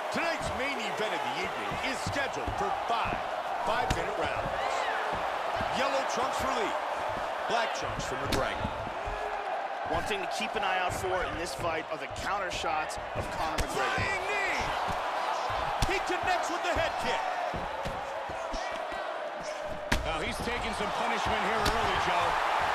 Tonight's main event of the evening is scheduled for five-minute rounds. Yellow trunks for Lee, black trunks for McGregor. One thing to keep an eye out for in this fight are the counter shots of Conor McGregor. Flying knee! He connects with the head kick. Now he's taking some punishment here early, Joe.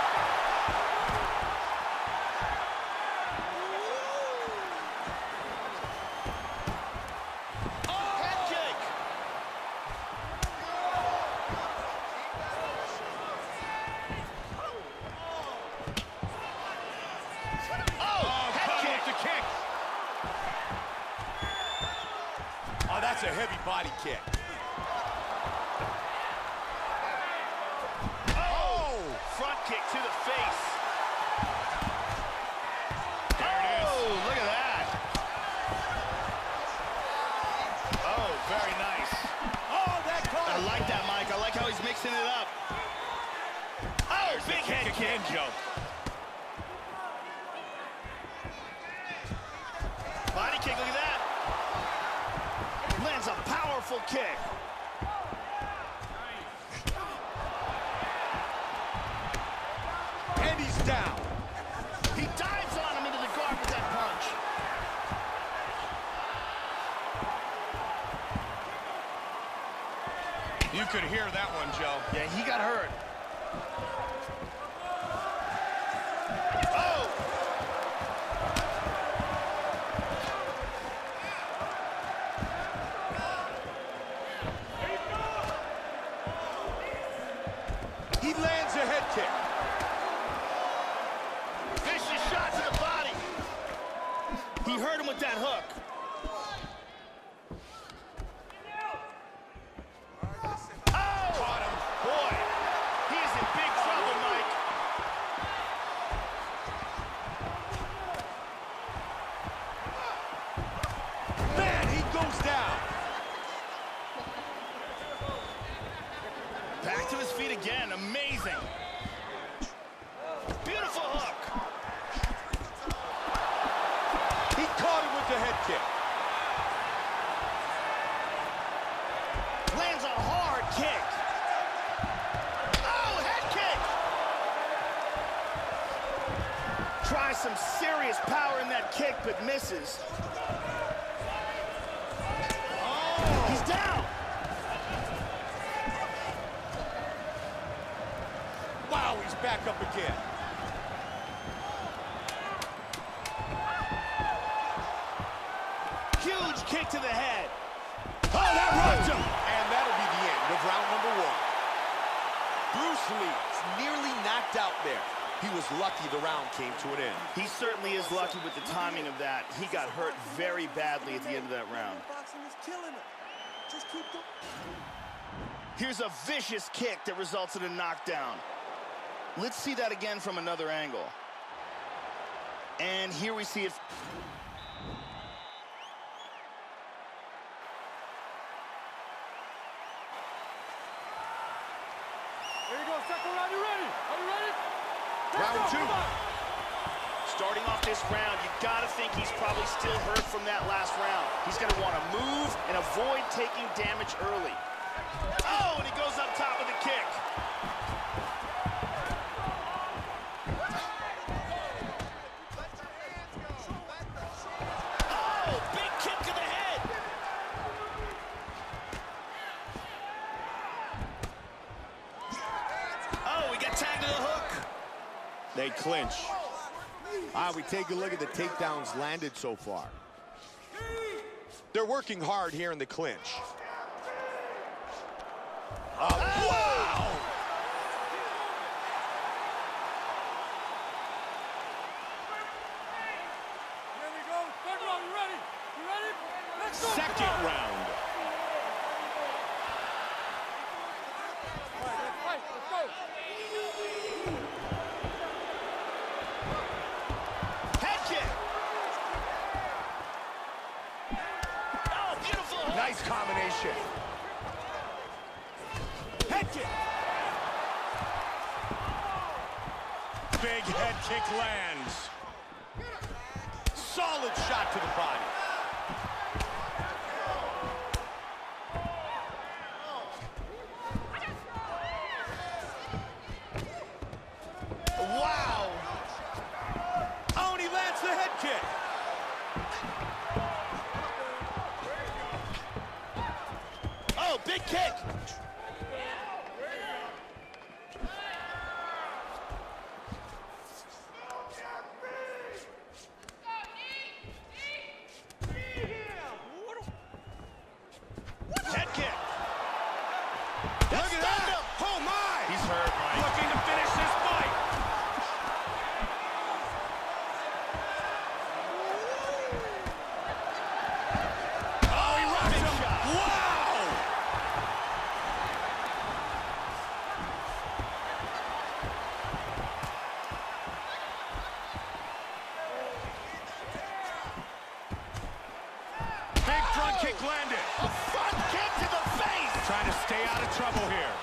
That's a heavy body kick. Oh! Front kick to the face. There it is. Oh, look at that. Oh, very nice. Oh, that caught. I like that, Mike. I like how he's mixing it up. Oh, there's big the head kick kick. again, Joe. Body kick, look at that. Lands a powerful kick. And he's down. He dives on him into the guard with that punch. You could hear that one, Joe. Yeah, he got hurt. Oh! He lands a head kick. Vicious shot to the body. He hurt him with that hook. Oh! Caught him. Boy, he is in big trouble, Mike. Man, he goes down. Back to his feet again. Amazing. Beautiful hook. He caught him with the head kick. Lands a hard kick. Oh, head kick. Tries some serious power in that kick, but misses. Oh. He's down. Wow, he's back up again. Huge kick to the head. Oh, that rocked him. And that'll be the end of round number one. Bruce Lee's nearly knocked out there. He was lucky the round came to an end. He certainly is lucky with the timing of that. He got hurt very badly at the end of that round. Boxing is killing him. Just keep going. Here's a vicious kick that results in a knockdown. Let's see that again from another angle. And here we see it. Here you go, second round. You ready? Are you ready? Round two. Starting off this round, you gotta think he's probably still hurt from that last round. He's gonna want to move and avoid taking damage early. Oh, and he goes up top with a kick. Oh, big kick to the head. Oh, we got tagged to the hook. They clinch. We take a look at the takedowns landed so far. They're working hard here in the clinch. Wow! Here we go. Third round. You ready? You ready? Let's go. Second round. All right, let's fight. Let's go. Head kick. Oh, beautiful hook. Nice combination. Head kick. Big head kick lands. Solid shot to the body. landed. A front kick to the face. Trying to stay out of trouble here.